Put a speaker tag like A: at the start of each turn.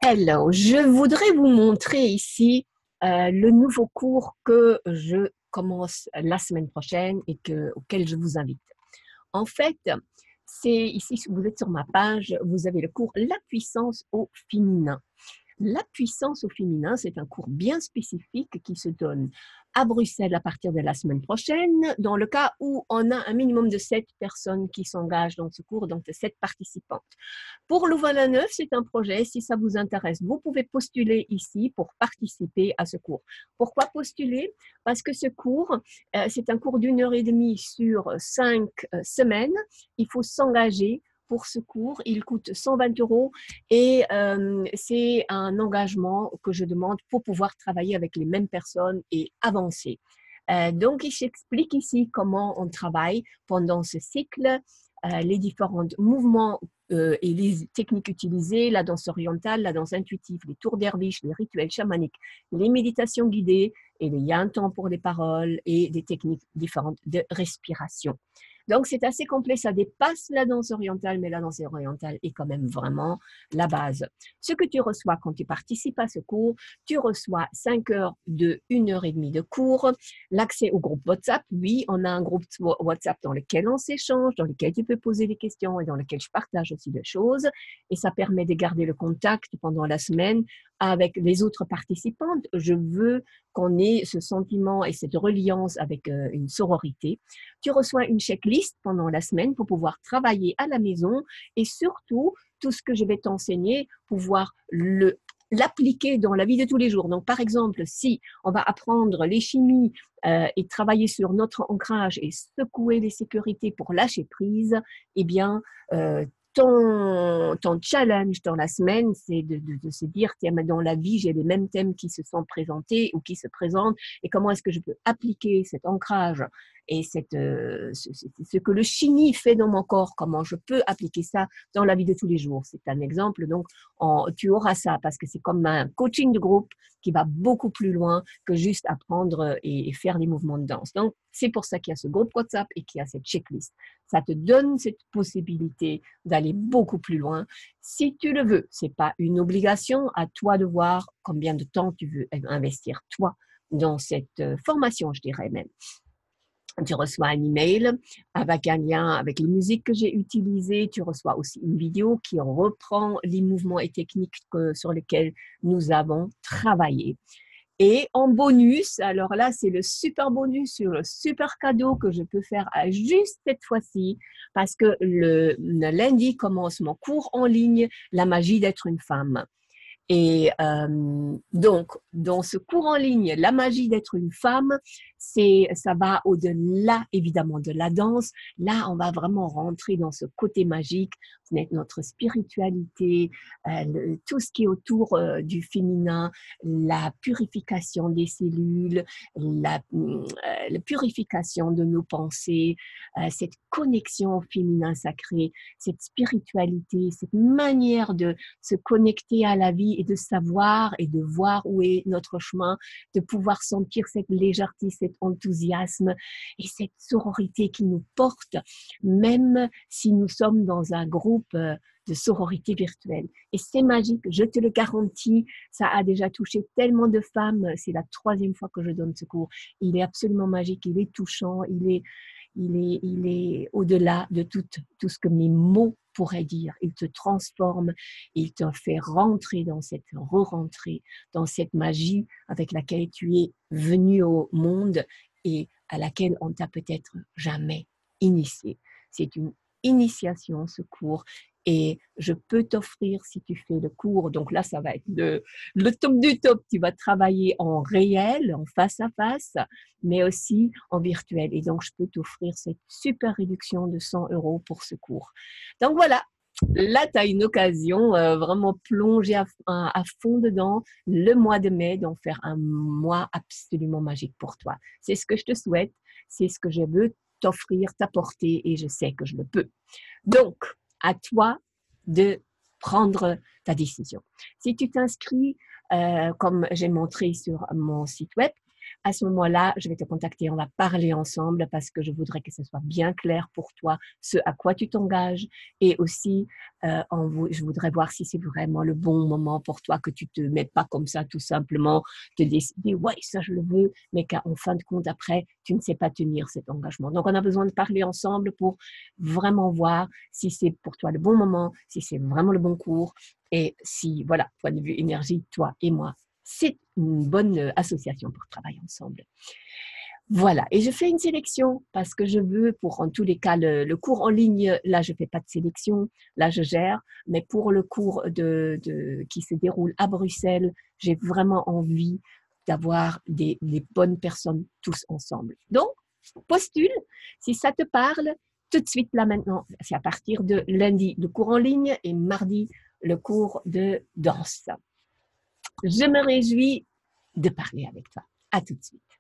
A: Hello, je voudrais vous montrer ici le nouveau cours que je commence la semaine prochaine et auquel je vous invite. En fait, c'est ici, si vous êtes sur ma page, vous avez le cours La puissance au féminin. La puissance au féminin, c'est un cours bien spécifique qui se donne à Bruxelles à partir de la semaine prochaine, dans le cas où on a un minimum de 7 personnes qui s'engagent dans ce cours, donc de 7 participantes. Pour Louvain-la-Neuve, c'est un projet. Si ça vous intéresse, vous pouvez postuler ici pour participer à ce cours. Pourquoi postuler? Parce que ce cours, c'est un cours d'1 heure et demie sur 5 semaines. Il faut s'engager pour ce cours. Il coûte 120 euros et c'est un engagement que je demande pour pouvoir travailler avec les mêmes personnes et avancer. Donc, il s'explique ici comment on travaille pendant ce cycle, les différents mouvements et les techniques utilisées, la danse orientale, la danse intuitive, les tours derviches, les rituels chamaniques, les méditations guidées, et il y a un temps pour les paroles et des techniques différentes de respiration. Donc, c'est assez complet, ça dépasse la danse orientale, mais la danse orientale est quand même vraiment la base. Ce que tu reçois quand tu participes à ce cours, tu reçois 5 heures de 1 heure et demie de cours, l'accès au groupe WhatsApp. Oui, on a un groupe WhatsApp dans lequel on s'échange, dans lequel tu peux poser des questions et dans lequel je partage aussi des choses. Et ça permet de garder le contact pendant la semaine avec les autres participantes. Je veux qu'on ait ce sentiment et cette reliance avec une sororité. Tu reçois une checklist pendant la semaine pour pouvoir travailler à la maison et surtout, tout ce que je vais t'enseigner, pouvoir l'appliquer dans la vie de tous les jours. Donc, par exemple, si on va apprendre les chimies et travailler sur notre ancrage et secouer les sécurités pour lâcher prise, eh bien, ton challenge dans la semaine, c'est de se dire, tiens, dans la vie, j'ai les mêmes thèmes qui se sont présentés ou qui se présentent, et comment est-ce que je peux appliquer cet ancrage et ce que le chini fait dans mon corps, comment je peux appliquer ça dans la vie de tous les jours. C'est un exemple, donc tu auras ça, parce que c'est comme un coaching de groupe qui va beaucoup plus loin que juste apprendre et faire des mouvements de danse. Donc, c'est pour ça qu'il y a ce groupe WhatsApp et qu'il y a cette checklist. Ça te donne cette possibilité d'aller beaucoup plus loin si tu le veux. C'est pas une obligation, à toi de voir combien de temps tu veux investir, toi, dans cette formation, je dirais même. Tu reçois un email avec un lien avec les musiques que j'ai utilisées. Tu reçois aussi une vidéo qui reprend les mouvements et techniques sur lesquels nous avons travaillé. Et en bonus, alors là, c'est le super bonus sur le super cadeau que je peux faire juste cette fois-ci, parce que le lundi commence mon cours en ligne, La magie d'être une femme. Et donc, dans ce cours en ligne, la magie d'être une femme, ça va au-delà, évidemment, de la danse. Là, on va vraiment rentrer dans ce côté magique, notre spiritualité, tout ce qui est autour du féminin, la purification des cellules, la purification de nos pensées, cette connexion au féminin sacré, cette spiritualité, cette manière de se connecter à la vie et de savoir et de voir où est notre chemin, de pouvoir sentir cette légèreté, cet enthousiasme et cette sororité qui nous porte, même si nous sommes dans un groupe de sororité virtuelle. Et c'est magique, je te le garantis, ça a déjà touché tellement de femmes, c'est la 3e fois que je donne ce cours. Il est absolument magique, il est touchant, il est au-delà de tout ce que mes mots pourraient dire. Il te transforme, il te fait rentrer dans cette re-rentrée, dans cette magie avec laquelle tu es venu au monde et à laquelle on t'a peut-être jamais initié. C'est une initiation, ce cours, et je peux t'offrir, si tu fais le cours, donc là, ça va être le top du top, tu vas travailler en réel, en face à face, mais aussi en virtuel. Et donc, je peux t'offrir cette super réduction de 100 euros pour ce cours. Donc voilà, là, tu as une occasion vraiment plongée à fond dedans le mois de mai, d'en faire un mois absolument magique pour toi. C'est ce que je te souhaite, c'est ce que je veux t'offrir, t'apporter et je sais que je le peux. Donc, à toi de prendre ta décision. Si tu t'inscris, comme j'ai montré sur mon site web, à ce moment-là, je vais te contacter, on va parler ensemble parce que je voudrais que ce soit bien clair pour toi ce à quoi tu t'engages et aussi je voudrais voir si c'est vraiment le bon moment pour toi, que tu te mets pas comme ça tout simplement, te décider, ouais, ça je le veux, mais qu'en fin de compte, après, tu ne sais pas tenir cet engagement. Donc, on a besoin de parler ensemble pour vraiment voir si c'est pour toi le bon moment, si c'est vraiment le bon cours et si, voilà, point de vue énergie, toi et moi, c'est une bonne association pour travailler ensemble. Voilà, et je fais une sélection parce que je veux, pour en tous les cas, le cours en ligne, là, je ne fais pas de sélection, là, je gère, mais pour le cours qui se déroule à Bruxelles, j'ai vraiment envie d'avoir des bonnes personnes tous ensemble. Donc, postule, si ça te parle, tout de suite, là maintenant, c'est à partir de lundi, le cours en ligne et mardi, le cours de danse. Je me réjouis de parler avec toi. À tout de suite.